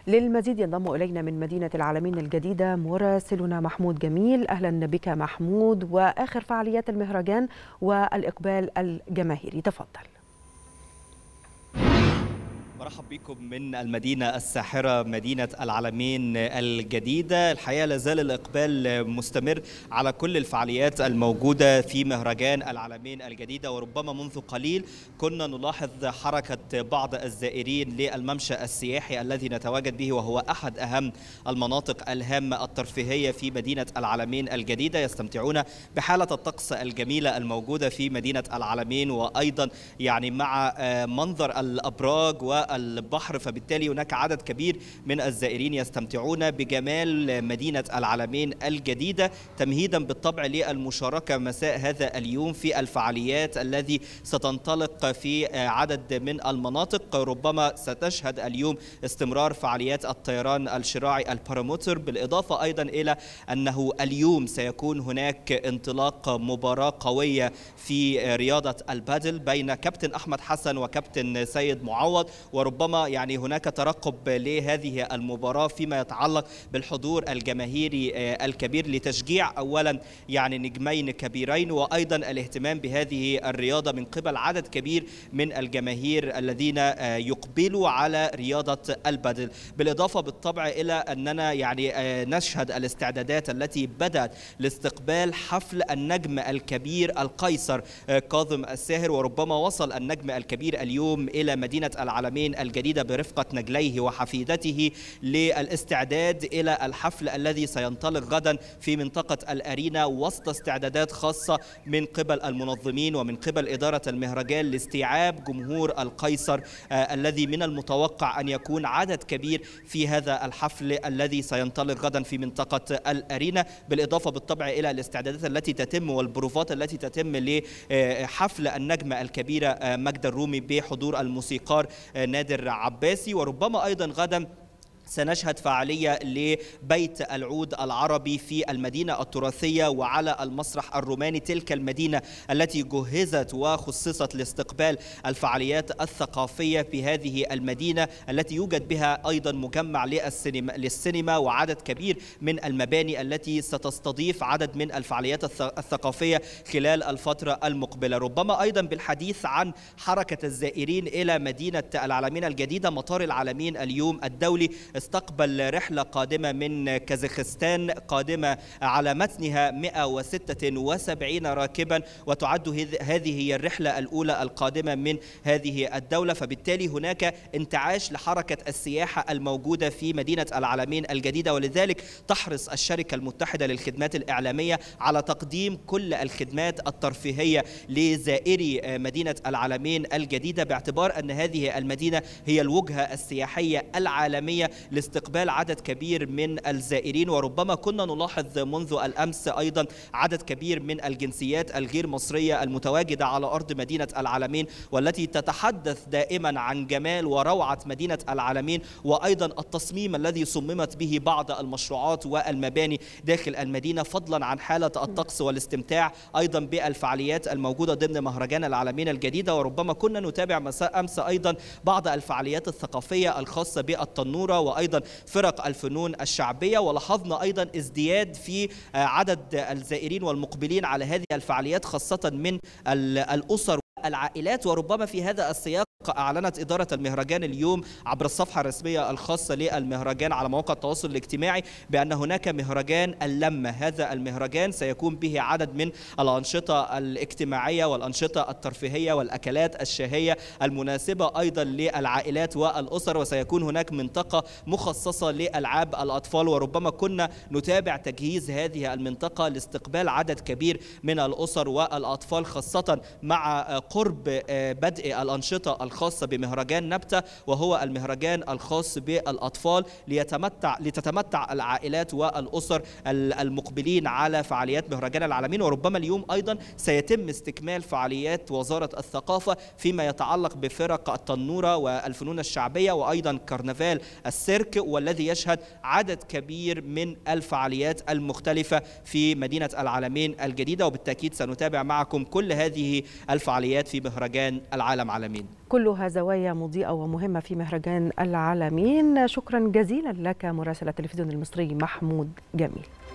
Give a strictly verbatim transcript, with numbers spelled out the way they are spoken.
للمزيد ينضم إلينا من مدينة العالمين الجديدة مراسلنا محمود جميل. أهلا بك محمود، وآخر فعاليات المهرجان والإقبال الجماهيري، تفضل. مرحب بكم من المدينة الساحرة مدينة العالمين الجديدة. الحقيقة لازال الإقبال مستمر على كل الفعاليات الموجودة في مهرجان العالمين الجديدة، وربما منذ قليل كنا نلاحظ حركة بعض الزائرين للممشى السياحي الذي نتواجد به، وهو أحد أهم المناطق الهامة الترفيهية في مدينة العالمين الجديدة. يستمتعون بحالة الطقس الجميلة الموجودة في مدينة العالمين، وأيضا يعني مع منظر الأبراج و البحر، فبالتالي هناك عدد كبير من الزائرين يستمتعون بجمال مدينة العالمين الجديدة، تمهيدا بالطبع للمشاركة مساء هذا اليوم في الفعاليات الذي ستنطلق في عدد من المناطق. ربما ستشهد اليوم استمرار فعاليات الطيران الشراعي الباراموتر، بالإضافة أيضا إلى أنه اليوم سيكون هناك انطلاق مباراة قوية في رياضة البادل بين كابتن أحمد حسن وكابتن سيد معوض، وربما يعني هناك ترقب لهذه المباراة فيما يتعلق بالحضور الجماهيري الكبير لتشجيع أولا يعني نجمين كبيرين، وأيضا الاهتمام بهذه الرياضة من قبل عدد كبير من الجماهير الذين يقبلوا على رياضة البادل. بالإضافة بالطبع إلى أننا يعني نشهد الاستعدادات التي بدأت لاستقبال حفل النجم الكبير القيصر كاظم الساهر، وربما وصل النجم الكبير اليوم إلى مدينة العالمين الجديدة برفقة نجليه وحفيدته للاستعداد إلى الحفل الذي سينطلق غدا في منطقة الأرينا، وسط استعدادات خاصة من قبل المنظمين ومن قبل إدارة المهرجان لاستيعاب جمهور القيصر آه الذي من المتوقع أن يكون عدد كبير في هذا الحفل الذي سينطلق غدا في منطقة الأرينا، بالإضافة بالطبع إلى الاستعدادات التي تتم والبروفات التي تتم لحفل النجمة الكبيرة آه ماجدة الرومي بحضور الموسيقار نادر عباسي. وربما أيضا غدا سنشهد فعالية لبيت العود العربي في المدينة التراثية وعلى المسرح الروماني، تلك المدينة التي جهزت وخصصت لاستقبال الفعاليات الثقافية في هذه المدينة، التي يوجد بها أيضا مجمع للسينما, للسينما وعدد كبير من المباني التي ستستضيف عدد من الفعاليات الثقافية خلال الفترة المقبلة. ربما أيضا بالحديث عن حركة الزائرين إلى مدينة العالمين الجديدة، مطار العالمين اليوم الدولي استقبل رحلة قادمة من كازاخستان قادمة على متنها مئة وستة وسبعين راكبا، وتعد هذه هي الرحلة الأولى القادمة من هذه الدولة، فبالتالي هناك انتعاش لحركة السياحة الموجودة في مدينة العالمين الجديدة، ولذلك تحرص الشركة المتحدة للخدمات الإعلامية على تقديم كل الخدمات الترفيهية لزائري مدينة العالمين الجديدة، باعتبار أن هذه المدينة هي الوجهة السياحية العالمية لاستقبال عدد كبير من الزائرين. وربما كنا نلاحظ منذ الأمس أيضا عدد كبير من الجنسيات الغير مصرية المتواجدة على أرض مدينة العالمين، والتي تتحدث دائما عن جمال وروعة مدينة العالمين، وأيضا التصميم الذي صممت به بعض المشروعات والمباني داخل المدينة، فضلا عن حالة الطقس والاستمتاع أيضا بالفعاليات الموجودة ضمن مهرجان العالمين الجديدة. وربما كنا نتابع مساء أمس أيضا بعض الفعاليات الثقافية الخاصة بالتنورة وأيضا فرق الفنون الشعبية، ولاحظنا أيضا ازدياد في عدد الزائرين والمقبلين على هذه الفعاليات خاصة من الأسر والعائلات. وربما في هذا السياق أعلنت إدارة المهرجان اليوم عبر الصفحة الرسمية الخاصة للمهرجان على مواقع التواصل الاجتماعي بأن هناك مهرجان اللمة. هذا المهرجان سيكون به عدد من الأنشطة الاجتماعية والأنشطة الترفيهية والأكلات الشهية المناسبة أيضا للعائلات والأسر، وسيكون هناك منطقة مخصصة لألعاب الأطفال. وربما كنا نتابع تجهيز هذه المنطقة لاستقبال عدد كبير من الأسر والأطفال، خاصة مع قرب بدء الأنشطة الخاصة بمهرجان نبتة، وهو المهرجان الخاص بالأطفال، ليتمتع لتتمتع العائلات والأسر المقبلين على فعاليات مهرجان العالمين. وربما اليوم أيضا سيتم استكمال فعاليات وزارة الثقافة فيما يتعلق بفرق التنورة والفنون الشعبية وأيضا كرنفال السيرك، والذي يشهد عدد كبير من الفعاليات المختلفة في مدينة العالمين الجديدة. وبالتأكيد سنتابع معكم كل هذه الفعاليات الفعاليات في مهرجان العالم عالمين. كلها زوايا مضيئة ومهمة في مهرجان العالمين. شكرا جزيلا لك مراسل التلفزيون المصري محمود جميل.